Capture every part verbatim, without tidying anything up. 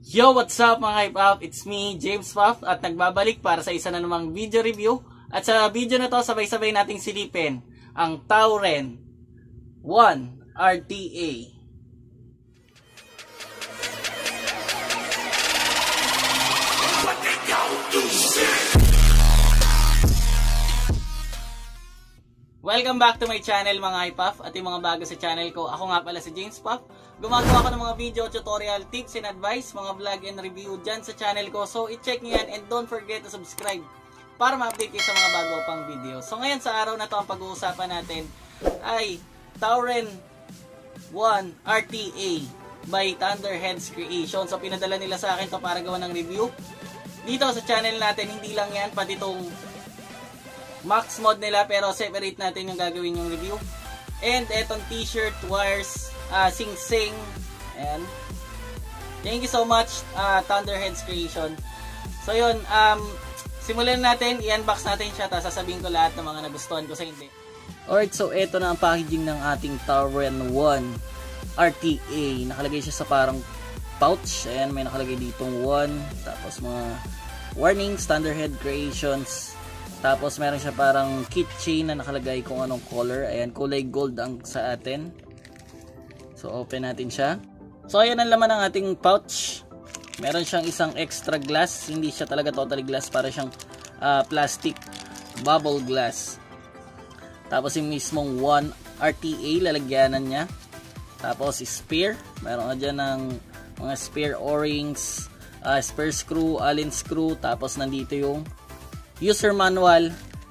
Yo, what's up mga Hype Up? It's me, James Puff, at nagbabalik para sa isa na namang video review. At sa video na to, sabay-sabay nating silipin ang Tauren one R T A. Welcome back to my channel mga Hype Up at yung mga bago sa channel ko. Ako nga pala si James Puff. Gumagawa ko ng mga video, tutorial, tips and advice, mga vlog and review dyan sa channel ko. So i-check nyo yan and don't forget to subscribe para ma-update kayo sa mga bago pang video. So ngayon sa araw na to ang pag-uusapan natin ay Tauren one R T A by Thunderheads Creation. So pinadala nila sa akin to para gawa ng review. Dito sa channel natin, hindi lang yan, pati itong max mod nila, pero separate natin yung gagawin yung review. And etong t-shirt, wires, uh, sing-sing. And thank you so much uh, Thunderheads Creation. So yun, um, simulan natin, i-unbox natin siya, tapos sasabihin ko lahat ng mga nagustuhan ko sa hindi. Alright, so eto na ang packaging ng ating Tauren one R T A. Nakalagay siya sa parang pouch. Ayan, may nakalagay ditong one, tapos mga warning, Thunderhead Creations. Tapos meron siya parang keychain na nakalagay kung anong color. Ayan, kulay gold ang sa atin. So open natin siya. So ayan ang laman ng ating pouch. Meron siyang isang extra glass. Hindi siya talaga totally glass, para siyang uh, plastic bubble glass. Tapos yung mismong one R T A lalagyanan niya. Tapos spare. Meron ka dyan ng mga spare o-rings, uh, spare screw, allen screw. Tapos nandito yung user manual,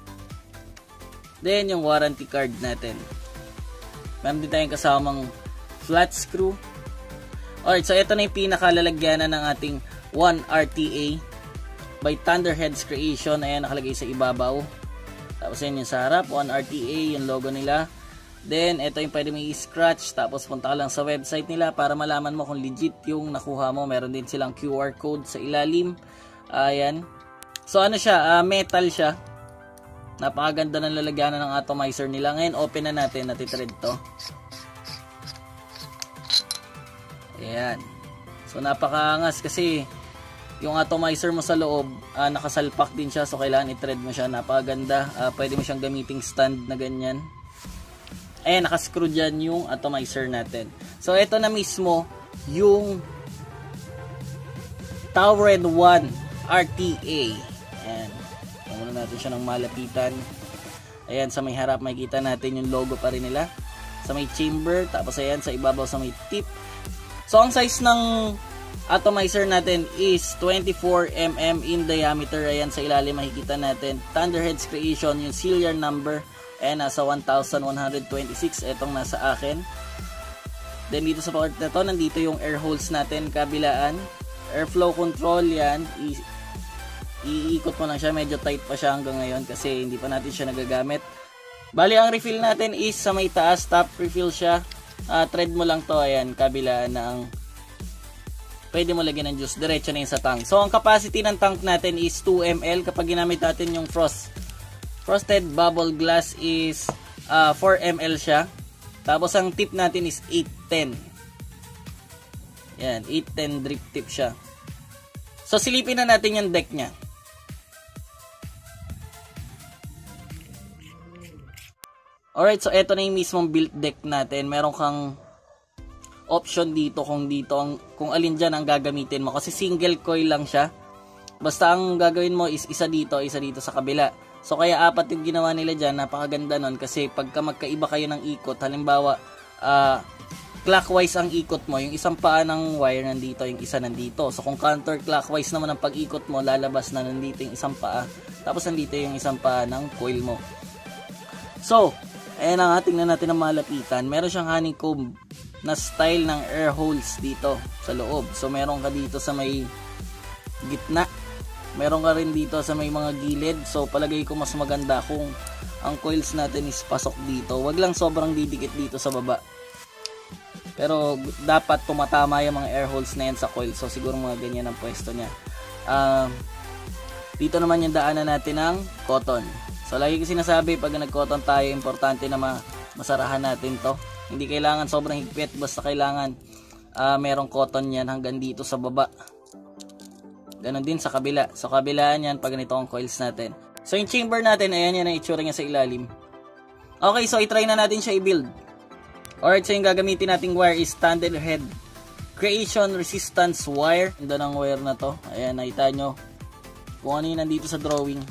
then yung warranty card natin. Meron din tayong kasamang flat screw. Alright, so ito na yung pinakalalagyanan ng ating one R T A by Thunderheads Creation. Ayan, nakalagay sa ibabaw. Tapos yan yung sa harap, one R T A, yung logo nila. Then ito yung pwede mo i-scratch, tapos punta ka lang sa website nila para malaman mo kung legit yung nakuha mo. Meron din silang Q R code sa ilalim. Ayan. So ano siya, uh, metal siya. Napakaganda ng lalagyanan ng atomizer nila. Ngayon open na natin, natitread to. Ayan. So napakaangas kasi yung atomizer mo sa loob, uh, nakasalpak din siya. So kailangan i-thread mo siya. Napakaganda. Uh, pwede mo siyang gamiting stand na ganyan. Ayan, nakascrew dyan yung atomizer natin. So ito na mismo yung Tauren one R T A. Ayan. Muna natin siya ng malapitan. Ayan, sa may harap makikita natin yung logo pa rin nila. Sa may chamber, tapos ayan sa ibabaw sa may tip. So ang size ng atomizer natin is twenty-four millimeters in diameter. Ayan, sa ilalim makikita natin Thunderheads Creation, yung serial number. Ayan, nasa one thousand one hundred twenty-six. Etong nasa akin. Then dito sa part na to, nandito yung air holes natin, kabilaan. Airflow control yan. Iikot mo lang siya, medyo tight pa siya hanggang ngayon kasi hindi pa natin siya nagagamit. Bali ang refill natin is sa may taas, top refill siya. Uh, thread mo lang to, ayan, kabila na ang pwede mo lagyan ng juice, diretso na yun sa tank. So ang capacity ng tank natin is two milliliters. Kapag ginamit natin yung frost frosted bubble glass is uh, four milliliters siya. Tapos ang tip natin is eight ten. Yan, eight ten drip tip siya. So silipin na natin yung deck nya. Alright, so eto na yung mismong built deck natin. Meron kang option dito kung dito ang, kung alin dyan ang gagamitin mo. Kasi single coil lang siya. Basta ang gagawin mo is isa dito, isa dito sa kabila. So kaya apat yung ginawa nila dyan. Napakaganda nun kasi pagka magkaiba kayo ng ikot, halimbawa uh, clockwise ang ikot mo, yung isang paa ng wire nandito, yung isa nandito. So kung counterclockwise naman ang pag-ikot mo, lalabas na nandito yung isang paa. Tapos nandito yung isang paa ng coil mo. So ayan na nga, tingnan natin ang malapitan. Meron siyang honeycomb na style ng air holes dito sa loob. So meron ka dito sa may gitna. Meron ka rin dito sa may mga gilid. So palagay ko mas maganda kung ang coils natin is pasok dito. Wag lang sobrang didikit dito sa baba. Pero dapat tumatama yung mga air holes na yan sa coil. So siguro mga ganyan ang pwesto niya. Uh, dito naman yung daanan natin ng cotton. So lagi ko sinasabi, pag nag-cotton tayo, importante na ma masarahan natin to. Hindi kailangan sobrang higpit, basta kailangan uh, merong cotton yan hanggang dito sa baba. Ganon din sa kabila. So kabilaan yan pag ganito ang coils natin. So yung chamber natin, ayan yan ang itsura niya sa ilalim. Okay, so i-try na natin siya i-build. Alright, so yung gagamitin nating wire is standard head creation resistance wire. Ganda ng wire na to. Ayan, nakita nyo kung ano yung nandito sa drawing.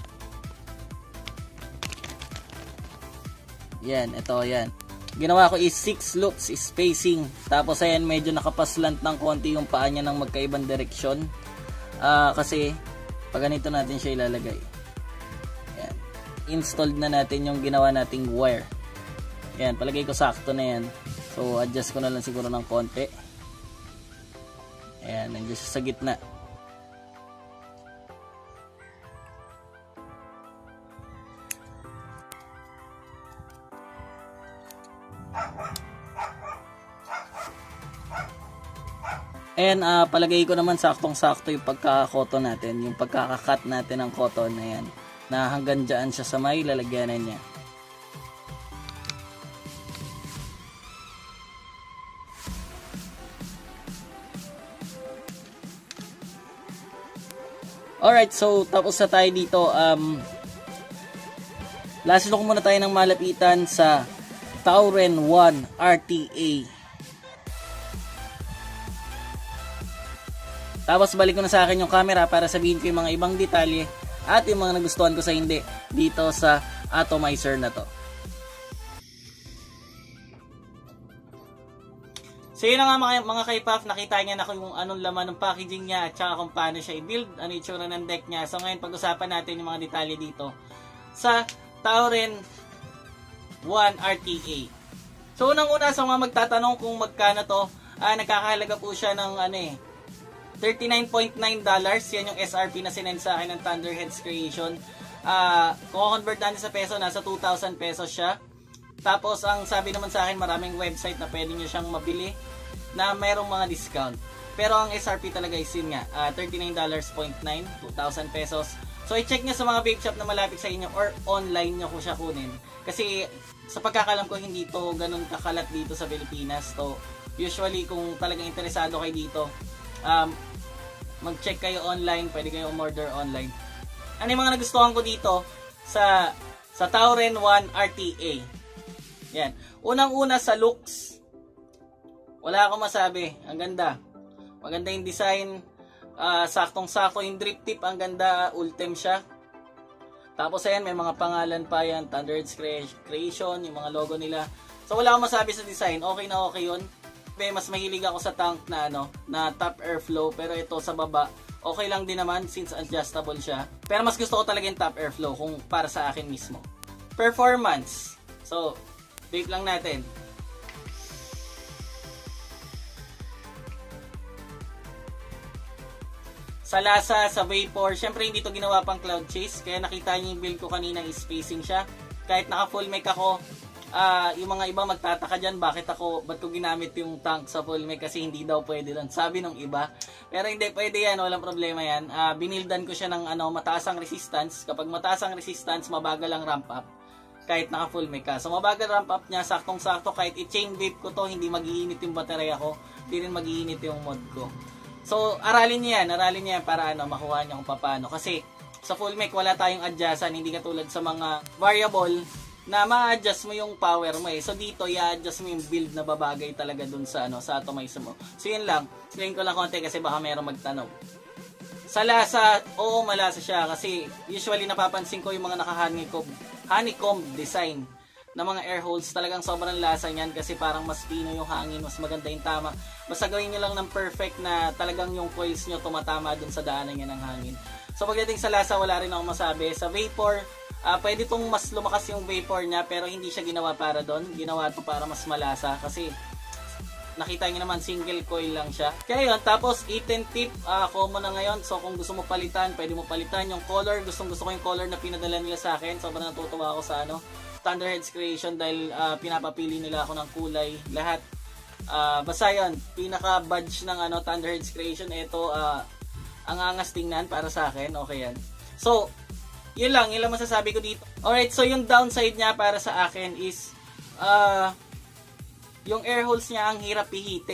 Yan, ito, yan. Ginawa ko is six loops spacing. Tapos ayan, medyo nakapaslant ng konti yung paa niya ng magkaibang direksyon. Uh, kasi pag ganito natin siya ilalagay. Ayan. Installed na natin yung ginawa nating wire. Ayan, palagay ko sakto na yan. So adjust ko na lang siguro ng konti. Ayan, nandiyan siya sa gitna. And uh, palagay ko naman saktong-sakto yung pagkaka-cotton natin, yung pagkaka-cut natin ng cotton na yan, na hanggang dyan siya sa may lalagyanan niya. Alright, so tapos na tayo dito. Um, last look muna tayo ng malapitan sa Tauren one R T A. Tapos balik ko na sa akin yung camera para sabihin ko yung mga ibang detalye at yung mga nagustuhan ko sa hindi dito sa atomizer na to. So yun na nga mga, mga kaipaf, nakita niya na kung anong laman ng packaging niya at saka kung paano siya i-build, ano yung itsura ng deck niya. So ngayon pag-usapan natin yung mga detalye dito sa Tauren one R T A. So unang-una sa mga magtatanong kung magkano to, ah, nagkakahalaga po siya ng ano eh, thirty-nine point nine dollars. Yan yung S R P na sinend sa akin ng Thunderheads Creation. Uh, kung convert natin sa peso, nasa two thousand pesos siya. Tapos ang sabi naman sa akin, maraming website na pwede nyo siyang mabili na mayroong mga discount. Pero ang S R P talaga is yun nga, uh, thirty-nine point nine, two thousand pesos. So i-check nyo sa mga vape shop na malapit sa inyo or online nyo kung siya kunin. Kasi sa pagkakalam ko, hindi to ganun kakalat dito sa Pilipinas. So usually kung talagang interesado kayo dito, um, mag-check kayo online, pwede kayo umorder online. Ano yung mga nagustuhan ko dito sa sa Tauren one R T A? Yan. Unang-una sa looks. Wala akong masabi. Ang ganda. Maganda yung design. Uh, saktong-sakto yung drip tip. Ang ganda. Ultem siya. Tapos ayan, may mga pangalan pa yan. Thunderheads Creation. Yung mga logo nila. So wala akong masabi sa design. Okay na okay yun. Mas mahilig ako sa tank na ano, na top airflow, pero ito sa baba okay lang din naman since adjustable siya. Pero mas gusto ko talaga yung top airflow kung para sa akin mismo. Performance. So, vape lang natin. Sa lasa, sa vapor, syempre hindi to ginawa pang cloud chase, kaya nakita niyo yung build ko kanina is spacing siya. Kahit naka full mic ako, Uh, yung mga iba magtataka dyan, bakit ako, ba't ko ginamit yung tank sa full mic, kasi hindi daw pwede doon, sabi ng iba. Pero hindi pwede yan, walang problema yan. Uh, binildan ko siya ng ano, mataas ang resistance. Kapag mataas ang resistance, mabagal ang ramp up kahit naka full mic ka. So mabagal ramp up niya, saktong sakto, kahit i-chain vape ko to, hindi mag-iinit yung baterya ko, hindi rin mag-iinit yung mod ko. So aralin niya yan, aralin niya yan para ano, makuha niya kung paano. Kasi sa full mic wala tayong adjustan, hindi katulad sa mga variable na ma-adjust mo yung power mo eh. So dito i-adjust mo yung build na babagay talaga dun sa ano, sa atomizer mo. So yun lang, explain ko lang konti kasi baka mayroong magtanong. Sa lasa, oo, malasa siya kasi usually napapansin ko yung mga naka-honeycomb honeycomb design na mga air holes, talagang sobrang lasa niyan kasi parang mas pino yung hangin, mas maganda yung tama. Basta gawin nyo lang ng perfect na talagang yung coils nyo tumatama dun sa daanan niya ng hangin. So pagdating sa lasa, wala rin akong masabi. Sa vapor, Uh, pwede itong mas lumakas yung vapor niya, pero hindi siya ginawa para doon. Ginawa ito para mas malasa kasi nakita niyo naman single coil lang siya. Kaya yun, tapos eight ten tip, uh, common na ngayon. So kung gusto mo palitan, pwede mo palitan yung color. Gustong gusto ko yung color na pinadala nila sa akin. Sobrang natutuwa ako sa ano, Thunderheads Creation dahil uh, pinapapili nila ako ng kulay. Lahat. Uh, basta yun, pinaka badge ng ano, Thunderheads Creation. Ito, uh, ang angas tingnan para sa akin. Okay yan. So, yun lang, yun lang masasabi ko dito. Alright, so yung downside niya para sa akin is uh, yung air holes niya ang hirap pihitin.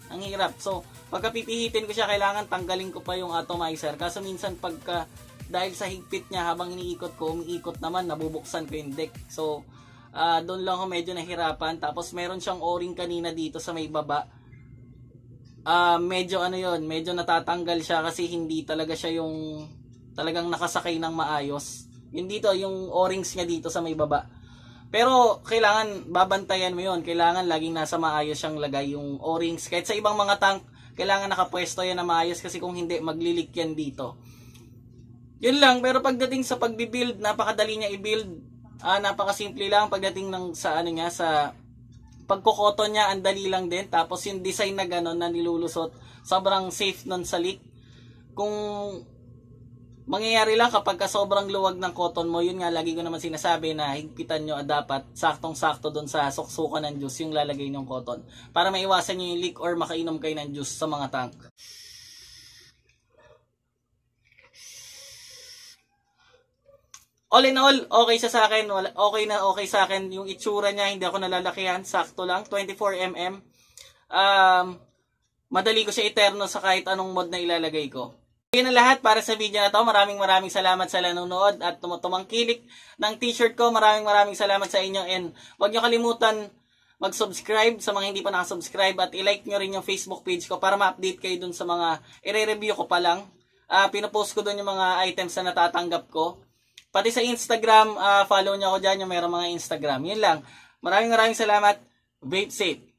Ang hirap. So, pagka pipihitin ko siya, kailangan tanggalin ko pa yung atomizer. Kaso minsan pagka, dahil sa higpit niya, habang iniikot ko, umiikot naman, nabubuksan ko yung deck. So, uh, doon lang ako medyo nahirapan. Tapos, meron siyang o-ring kanina dito sa may baba. Uh, medyo ano yon, medyo natatanggal siya kasi hindi talaga siya yung talagang nakasakay ng maayos. Yung dito, yung o-rings niya dito sa may baba. Pero kailangan babantayan mo yon, kailangan laging nasa maayos siyang lagay yung o-rings. Kahit sa ibang mga tank, kailangan nakapwesto yan na maayos kasi kung hindi, maglilik yan dito. Yun lang, pero pagdating sa pagbibuild, napakadali niya i-build. Uh, napakasimple lang pagdating ng sa ano niya, sa pagkokoton niya, ang dali lang din. Tapos yung design na gano'n na nilulusot, sobrang safe nun sa leak. Kung mangyayari lang kapag ka sobrang luwag ng cotton mo, yun nga, lagi ko naman sinasabi na higpitan nyo dapat saktong-sakto doon sa suksukan ng juice yung lalagay ng cotton. Para maiwasan nyo yung leak or makainom kayo ng juice sa mga tank. All in all, okay siya sa akin. Okay na okay sa akin. Yung itsura niya, hindi ako nalalakihan. Sakto lang. twenty-four millimeters. Um, madali ko siya iterno sa kahit anong mod na ilalagay ko. Yun na lahat para sa video na to. Maraming maraming salamat sa nanonood at tumutungkilik ng t-shirt ko. Maraming maraming salamat sa inyo. And huwag nyo kalimutan mag-subscribe sa mga hindi pa nakasubscribe. At i-like nyo rin yung Facebook page ko para ma-update kayo dun sa mga i-review ko pa lang. Uh, pinopost ko dun yung mga items na natatanggap ko. Pati sa Instagram, uh, follow nyo ako dyan yung mayroong mga Instagram. Yun lang. Maraming maraming salamat. Vape safe.